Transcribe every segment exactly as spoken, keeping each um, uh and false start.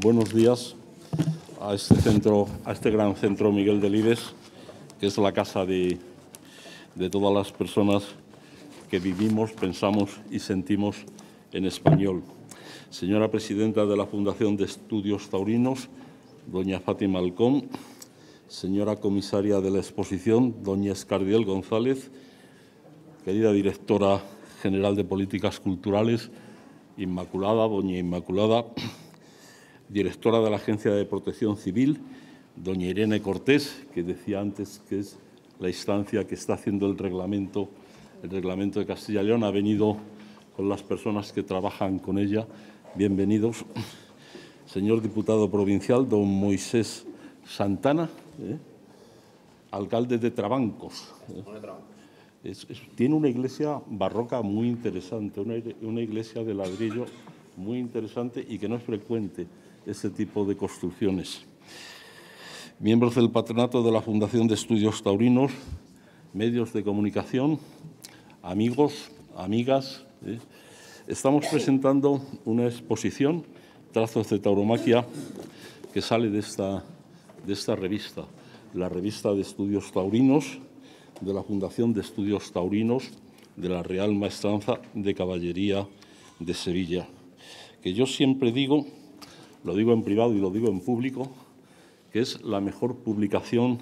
buenos días a este centro, a este gran centro Miguel Delibes, que es la casa de, de todas las personas que vivimos, pensamos y sentimos en español. Señora presidenta de la Fundación de Estudios Taurinos, doña Fátima Alcón, señora comisaria de la exposición, doña Escardiel González, querida directora general de Políticas Culturales, Inmaculada, doña Inmaculada, directora de la Agencia de Protección Civil, doña Irene Cortés, que decía antes que es la instancia que está haciendo el reglamento, el reglamento de Castilla y León, ha venido con las personas que trabajan con ella. Bienvenidos. Señor diputado provincial, don Moisés Santana, ¿eh? alcalde de Trabancos. ¿eh? Es, es, tiene una iglesia barroca muy interesante, una, una iglesia de ladrillo muy interesante y que no es frecuente ese tipo de construcciones. Miembros del patronato de la Fundación de Estudios Taurinos, medios de comunicación, amigos, amigas, ¿eh? estamos presentando una exposición, Trazos de Tauromaquia, que sale de esta, de esta revista, la revista de Estudios Taurinos, de la Fundación de Estudios Taurinos de la Real Maestranza de Caballería de Sevilla, que yo siempre digo, lo digo en privado y lo digo en público, que es la mejor publicación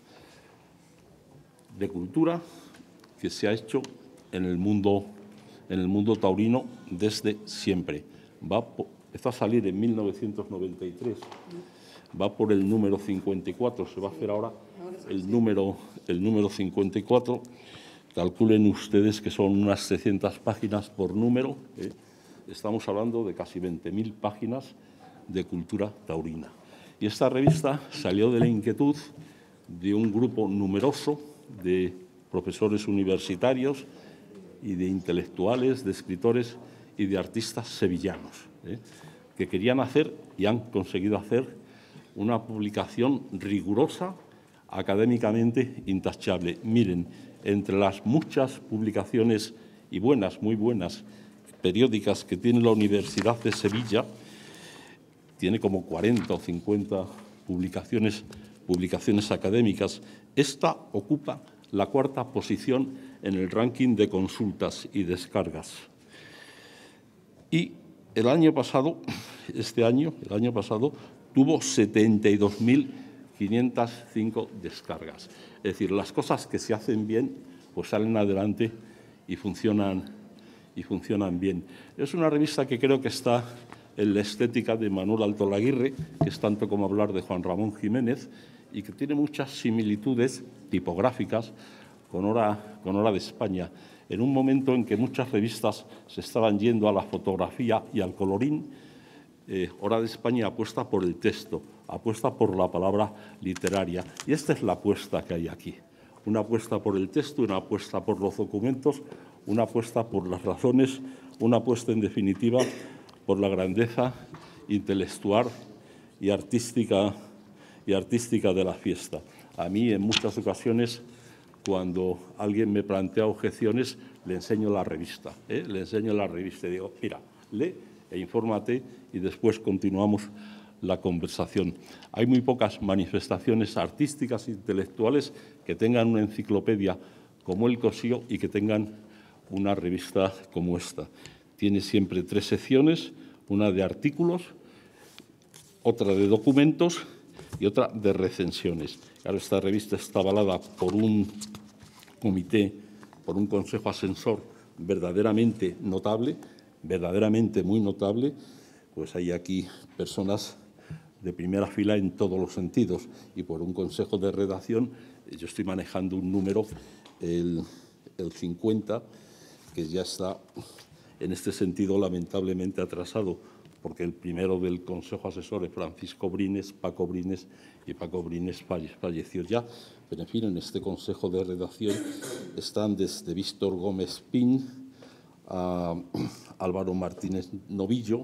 de cultura que se ha hecho en el mundo, en el mundo taurino desde siempre. Va por, empezó a salir en mil novecientos noventa y tres, va por el número cincuenta y cuatro, se va a hacer ahora el número, el número cincuenta y cuatro. Calculen ustedes que son unas seiscientas páginas por número. ¿eh? Estamos hablando de casi veinte mil páginas de cultura taurina. Y esta revista salió de la inquietud de un grupo numeroso de profesores universitarios y de intelectuales, de escritores y de artistas sevillanos, ¿eh? que querían hacer y han conseguido hacer una publicación rigurosa, académicamente intachable. Miren, entre las muchas publicaciones, y buenas, muy buenas, periódicas que tiene la Universidad de Sevilla, tiene como cuarenta o cincuenta publicaciones, publicaciones académicas. Esta ocupa la cuarta posición en el ranking de consultas y descargas. Y el año pasado, este año, el año pasado, tuvo setenta y dos mil quinientas cinco descargas. Es decir, las cosas que se hacen bien, pues salen adelante y funcionan, y funcionan bien. Es una revista que creo que está en la estética de Manuel Altolaguirre, que es tanto como hablar de Juan Ramón Jiménez, y que tiene muchas similitudes tipográficas con Hora, con Hora de España. En un momento en que muchas revistas se estaban yendo a la fotografía y al colorín, eh, Hora de España apuesta por el texto, apuesta por la palabra literaria. Y esta es la apuesta que hay aquí. Una apuesta por el texto, una apuesta por los documentos, una apuesta por las razones, una apuesta, en definitiva, por la grandeza intelectual y artística, y artística de la fiesta. A mí, en muchas ocasiones, cuando alguien me plantea objeciones, le enseño la revista. ¿eh? Le enseño la revista y digo, mira, lee e infórmate y después continuamos la conversación. Hay muy pocas manifestaciones artísticas e intelectuales que tengan una enciclopedia como el Cosío y que tengan una revista como esta. Tiene siempre tres secciones, una de artículos, otra de documentos y otra de recensiones. Claro, esta revista está avalada por un comité, por un consejo asesor verdaderamente notable, verdaderamente muy notable. Pues hay aquí personas de primera fila en todos los sentidos y por un consejo de redacción, yo estoy manejando un número, el, el cincuenta, que ya está en este sentido lamentablemente atrasado, porque el primero del consejo asesor es Francisco Brines, Paco Brines, y Paco Brines falleció ya. Pero en fin, en este consejo de redacción están desde Víctor Gómez Pin a Álvaro Martínez Novillo,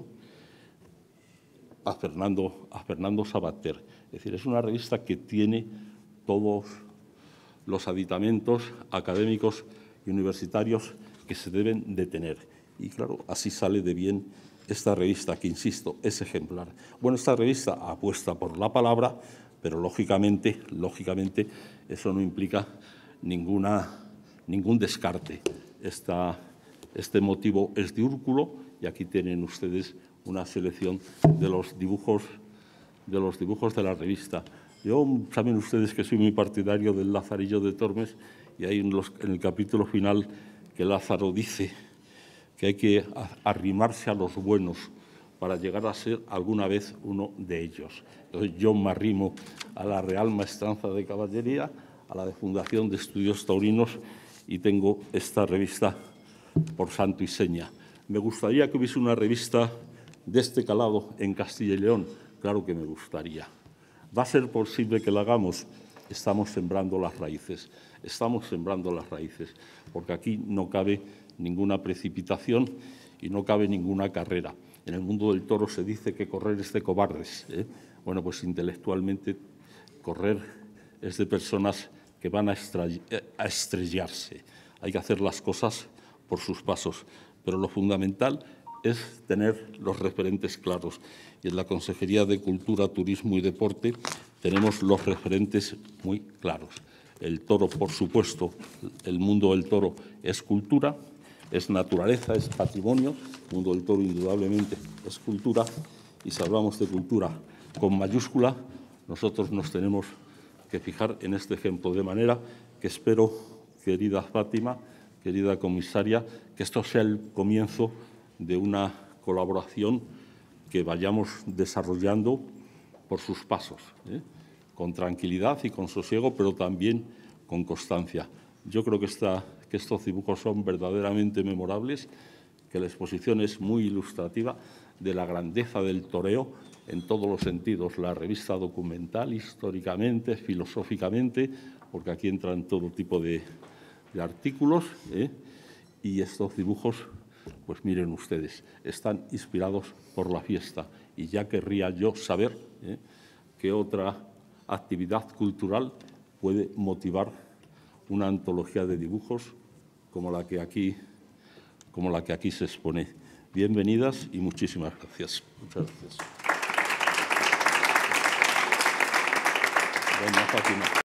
a Fernando, a Fernando Sabater. Es decir, es una revista que tiene todos los aditamentos académicos y universitarios que se deben de tener. Y claro, así sale de bien esta revista, que insisto, es ejemplar. Bueno, esta revista apuesta por la palabra, pero lógicamente, lógicamente eso no implica ninguna, ningún descarte. Esta, este motivo es diúrculo y aquí tienen ustedes una selección de los dibujos de, los dibujos de la revista. Yo, saben ustedes que soy muy partidario del Lazarillo de Tormes y hay en, los, en el capítulo final que Lázaro dice que hay que arrimarse a los buenos para llegar a ser alguna vez uno de ellos. Entonces yo me arrimo a la Real Maestranza de Caballería, a la de Fundación de Estudios Taurinos y tengo esta revista por santo y seña. Me gustaría que hubiese una revista de este calado en Castilla y León. Claro que me gustaría. ¿Va a ser posible que la hagamos? Estamos sembrando las raíces, estamos sembrando las raíces, porque aquí no cabe ninguna precipitación y no cabe ninguna carrera. En el mundo del toro se dice que correr es de cobardes, ¿eh? Bueno, pues intelectualmente correr es de personas que van a, a estrellarse. Hay que hacer las cosas por sus pasos, pero lo fundamental es tener los referentes claros. Y en la Consejería de Cultura, Turismo y Deporte tenemos los referentes muy claros. El toro, por supuesto, el mundo del toro es cultura, es naturaleza, es patrimonio. El mundo del toro, indudablemente, es cultura. Y si hablamos de cultura con mayúscula, nosotros nos tenemos que fijar en este ejemplo. De manera que espero, querida Fátima, querida comisaria, que esto sea el comienzo de una colaboración que vayamos desarrollando por sus pasos, ¿eh? Con tranquilidad y con sosiego, pero también con constancia. Yo creo que, esta, que estos dibujos son verdaderamente memorables, que la exposición es muy ilustrativa de la grandeza del toreo en todos los sentidos, la revista documental, históricamente, filosóficamente, porque aquí entran todo tipo de, de artículos, ¿eh? Y estos dibujos, pues miren ustedes, están inspirados por la fiesta. Y ya querría yo saber ¿eh? qué otra actividad cultural puede motivar una antología de dibujos como la que aquí, como la que aquí se expone. Bienvenidas y muchísimas gracias. Muchas gracias. Doña Fátima.